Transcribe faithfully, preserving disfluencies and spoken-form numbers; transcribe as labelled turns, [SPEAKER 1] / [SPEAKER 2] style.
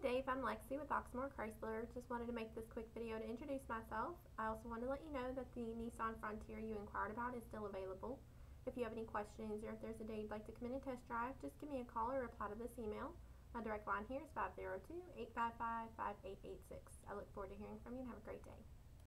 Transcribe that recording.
[SPEAKER 1] Dave, I'm Lexi with Oxmoor Chrysler. Just wanted to make this quick video to introduce myself. I also wanted to let you know that the Nissan Frontier you inquired about is still available. If you have any questions or if there's a day you'd like to come in and test drive, just give me a call or reply to this email. My direct line here is five zero two, eight five five, five eight eight six. I look forward to hearing from you and have a great day.